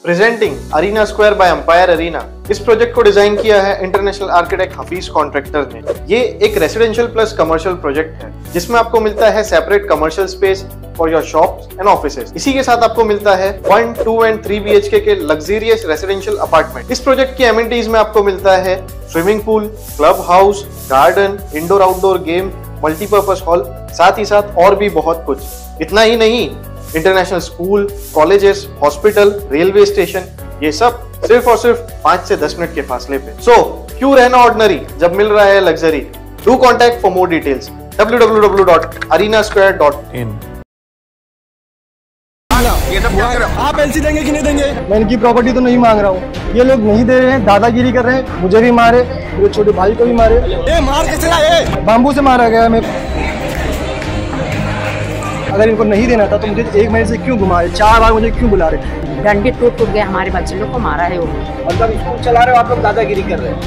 Presenting Arena Square by Empire Arena. इस project को design किया है इंटरनेशनल आर्किटेक्ट हफीज कॉन्ट्रैक्टर ने। ये एक रेसिडेंशियल प्लस कमर्शियल प्रोजेक्ट है जिसमें आपको मिलता है separate commercial space for your shops and offices. इसी के साथ आपको मिलता है 1, 2 एंड 3 BHK के लग्जरियस रेसिडेंशियल अपार्टमेंट। इस प्रोजेक्ट की एमिनिटीज में आपको मिलता है swimming pool, club house, garden, indoor outdoor game, multipurpose hall, साथ ही साथ और भी बहुत कुछ। इतना ही नहीं, international school, colleges, hospital, railway station, ये सब सिर्फ और सिर्फ 5 से 10 मिनट के फासले पे। सो क्यों रहना ऑर्डिनरी जब मिल रहा है luxury. Do contact for more details www.arenasquare.in। आप एलसी देंगे कि नहीं देंगे? मैं इनकी प्रॉपर्टी तो नहीं मांग रहा हूँ, ये लोग नहीं दे रहे हैं, दादागिरी कर रहे हैं, मुझे भी मारे, मेरे छोटे भाई को भी मारे। मार कैसे आए? बाम्बू से मारा गया। मैं अगर इनको नहीं देना था तो मुझे 1 महीने से क्यों घुमा रहे, 4 बार मुझे क्यों बुला रहे? डंडे टूट गए, हमारे बच्चे लोग को मारा है वो। मतलब स्कूल चला रहे हो आप लोग, दादागिरी कर रहे हैं।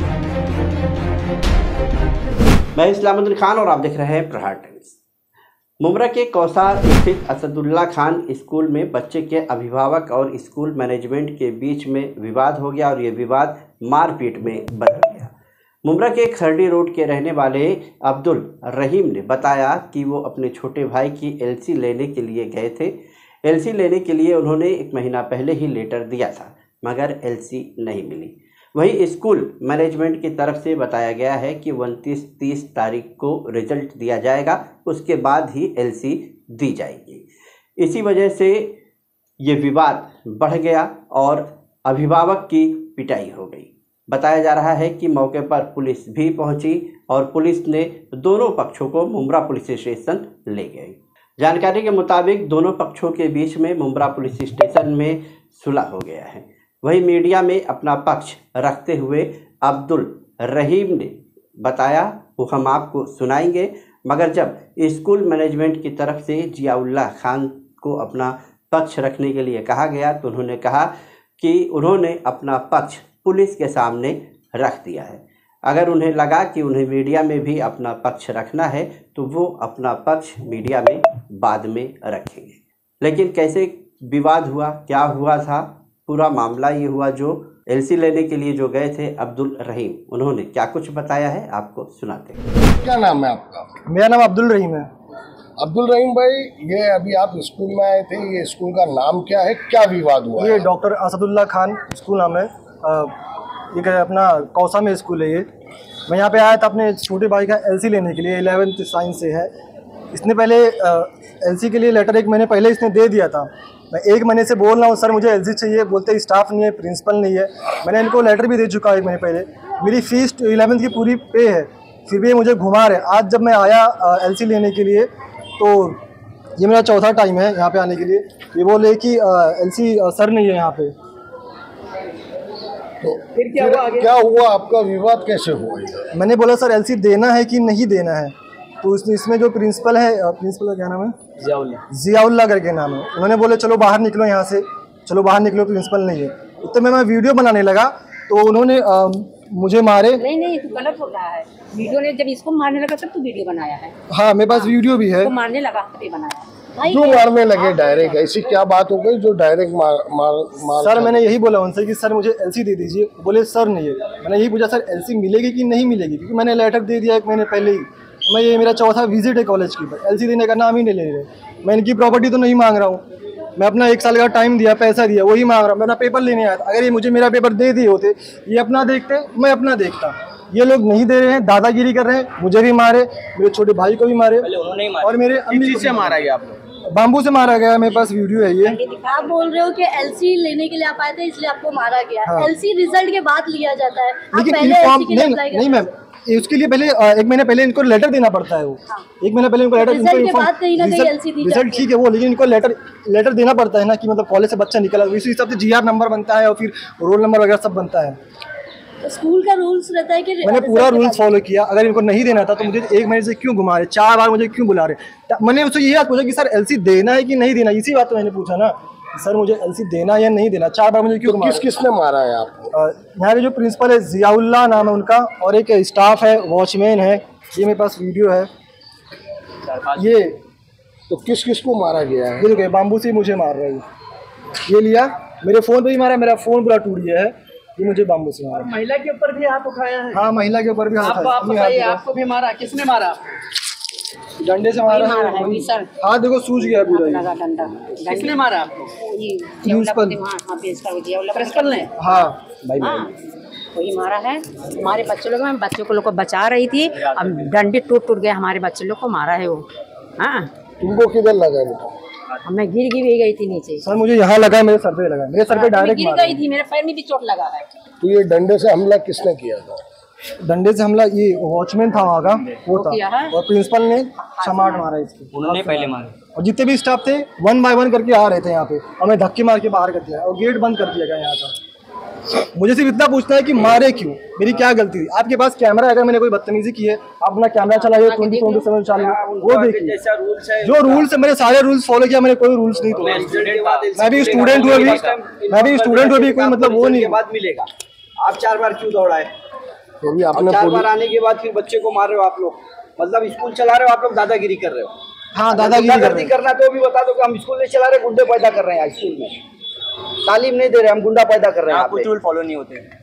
मैं इस्लामुद्दीन खान और आप देख रहे हैं प्रहार टाइम्स। मुमरा के कौसा स्थित असदुल्ला खान स्कूल में बच्चे के अभिभावक और स्कूल मैनेजमेंट के बीच में विवाद हो गया और ये विवाद मारपीट में बदल गया। मुमरा के खरडी रोड के रहने वाले अब्दुल रहीम ने बताया कि वो अपने छोटे भाई की एलसी लेने के लिए गए थे। एलसी लेने के लिए उन्होंने 1 महीना पहले ही लेटर दिया था, मगर एलसी नहीं मिली। वहीं स्कूल मैनेजमेंट की तरफ से बताया गया है कि 29-30 तारीख को रिजल्ट दिया जाएगा, उसके बाद ही एलसी दी जाएगी। इसी वजह से ये विवाद बढ़ गया और अभिभावक की पिटाई हो गई। बताया जा रहा है कि मौके पर पुलिस भी पहुंची और पुलिस ने दोनों पक्षों को मुमरा पुलिस स्टेशन ले गई। जानकारी के मुताबिक दोनों पक्षों के बीच में मुमरा पुलिस स्टेशन में सुलह हो गया है। वहीं मीडिया में अपना पक्ष रखते हुए अब्दुल रहीम ने बताया, वो हम आपको सुनाएंगे, मगर जब स्कूल मैनेजमेंट की तरफ से जियाउल्लाह खान को अपना पक्ष रखने के लिए कहा गया तो उन्होंने कहा कि उन्होंने अपना पक्ष पुलिस के सामने रख दिया है। अगर उन्हें लगा कि उन्हें मीडिया में भी अपना पक्ष रखना है तो वो अपना पक्ष मीडिया में बाद में रखेंगे। लेकिन कैसे विवाद हुआ, क्या हुआ था, पूरा मामला ये हुआ जो एलसी लेने के लिए जो गए थे अब्दुल रहीम, उन्होंने क्या कुछ बताया है आपको सुनाते हैं। क्या नाम है आपका? मेरा नाम अब्दुल रहीम है। अब्दुल रहीम भाई, ये अभी आप स्कूल में आए थे, ये स्कूल का नाम क्या है, क्या विवाद हुआ? ये डॉक्टर असदुल्ला खान स्कूल नाम है। ये अपना कौसा में स्कूल है। ये मैं यहाँ पे आया था अपने छोटे भाई का एलसी लेने के लिए, 11th साइंस से है। इसने पहले एलसी के लिए लेटर 1 महीने पहले इसने दे दिया था। मैं 1 महीने से बोल रहा हूँ सर मुझे एलसी चाहिए, बोलते स्टाफ नहीं है, प्रिंसिपल नहीं है। मैंने इनको लेटर भी दे चुका 1 महीने पहले। मेरी फीस 11th की पूरी पे है, फिर भी ये मुझे घुमा रहे। आज जब मैं आया एलसी लेने के लिए तो ये मेरा चौथा टाइम है यहाँ पे आने के लिए। ये बोले कि एलसी सर नहीं है यहाँ पे। तो फिर क्या हुआ आपका विवाद कैसे हुआ? मैंने बोला सर एलसी देना है कि नहीं देना है, तो इसमें जो प्रिंसिपल है, प्रिंसिपल का क्या नाम है? जियाउल्लाह करके नाम है। उन्होंने बोले चलो बाहर निकलो यहाँ से, चलो बाहर निकलो, प्रिंसिपल नहीं है। तो मैं वीडियो बनाने लगा तो उन्होंने मुझे मारे। नहीं तू गलत हो रहा है। वीडियो ने जब इसको मारने लगा तब तू वीडियो बनाया है। हाँ मेरे पास वीडियो भी है। तो मारने लगा तभी बनाया। क्यों मारने लगे डायरेक्ट? ऐसी क्या बात हो गई जो डायरेक्ट मार? सर मैंने यही बोला उनसे कि सर मुझे एलसी दे दीजिए, बोले सर नहीं है। मैंने यही पूछा सर एलसी मिलेगी कि नहीं मिलेगी, क्योंकि मैंने लेटर दे दिया 1 महीने पहले ही। मैं ये मेरा चौथा विजिट है कॉलेज की, एलसी देने का नाम ही नहीं ले रहे। मैं इनकी प्रॉपर्टी तो नहीं मांग रहा हूँ, मैं अपना 1 साल का टाइम दिया, पैसा दिया, वही मांग रहा हूँ। मैं अपना पेपर लेने आया था। अगर ये मुझे मेरा पेपर दे दिए होते, ये अपना देखते, मैं अपना देखता। ये लोग नहीं दे रहे हैं, दादागिरी कर रहे हैं, मुझे भी मारे, मेरे छोटे भाई को भी मारे और मेरे अम्मी से मारा गया। आप बाम्बू से मारा गया। मेरे पास वीडियो है ये। आप बोल रहे हो कि एलसी लेने के लिए आप आए थे इसलिए आपको मारा गया। हाँ। एलसी रिजल्ट के बाद लिया जाता है, लेकिन नहीं मैम, उसके लिए पहले 1 महीने पहले इनको लेटर देना पड़ता है। वो 1 महीने पहले इनको लेटर, रिजल्ट ठीक है वो, लेकिन इनको लेटर देना पड़ता है ना कि मतलब कॉलेज से बच्चा निकला, इसी हिसाब से GR नंबर बनता है और फिर रोल नंबर वगैरह सब बनता है। स्कूल का रूल्स रहता है कि मैंने पूरा रूल्स फॉलो किया। अगर इनको नहीं देना था तो मुझे 1 महीने से क्यों घुमा रहे, 4 बार मुझे क्यों बुला रहे? मैंने उससे यही बात पूछा कि सर एलसी देना है कि नहीं देना, इसी बात तो मैंने पूछा ना, सर मुझे एलसी देना या नहीं देना, 4 बार मुझे क्यों घुमा? किसने मारा है आपको? यहाँ पे जो प्रिंसिपल है जियाउल्लाह नाम है उनका, और एक स्टाफ है, वॉचमैन है। ये मेरे पास वीडियो है ये। तो किस को मारा गया है? ये बाम्बू से मुझे मार रहे हैं। ये लिया मेरे फ़ोन पे भी मारा, मेरा फ़ोन पूरा टूट गया है। ये मुझे बाम्बू से मारा। महिला के ऊपर भी हाथ उठाया है? हाँ, महिला के ऊपर भी हाथ आप बताइए, आपको भी मारा? किसने मारा? डंडे से मारा है। हाथ देखो सूज गया पूरा। किसने मारा आपको? प्रिंसिपल ने? हाँ वही मारा है। हमारे बच्चों को बचा रही थी, अब डंडे टूट गए, हमारे बच्चे लोग को मारा है वो। हाँ, तुमको किधर लगा बेटा? मैं गिर गई थी नीचे। सर मुझे यहाँ लगा, मेरे सर पे लगा, मेरे सर पे डायरेक्ट गिर गई थी, मेरे पैर में भी चोट लगा है। तो ये डंडे से हमला किसने किया था? डंडे से हमला ये वॉचमैन था वहाँ का, वो था, और प्रिंसिपल ने चमाट मारा इसको। उन्होंने पहले मारा। और जितने भी स्टाफ थे 1 बाय 1 करके आ रहे थे यहाँ पे, हमें धक्के मार के बाहर कर दिया और गेट बंद कर दिया गया यहाँ का। मुझे सिर्फ इतना पूछना है कि मारे क्यों, मेरी क्या गलती थी? आपके पास कैमरा है, अगर मैंने कोई बदतमीजी की है आप अपना कैमरा चलाइए, 24/7 चालू, वो देखिए। जो रूल्स है, मैंने सारे रूल्स फॉलो किया, मैंने कोई रूल्स नहीं तोड़ा। मैं भी स्टूडेंट हूँ अभी, कोई मतलब वो नहीं मिलेगा। आप 4 बार क्यों दौड़ाए? तो भी आपने 4 बार आने के बाद फिर बच्चे को मार रहे हो आप लोग, मतलब स्कूल चला रहे हो आप लोग, दादागिरी कर रहे हो। हाँ, दादागिरी करना तो भी बता दो कि हम स्कूल नहीं चला रहे, गुंडे पैदा कर रहे हैं स्कूल में, तालीम नहीं दे रहे, हम गुंडा पैदा कर रहे हैं। आप रूल फॉलो नहीं होते।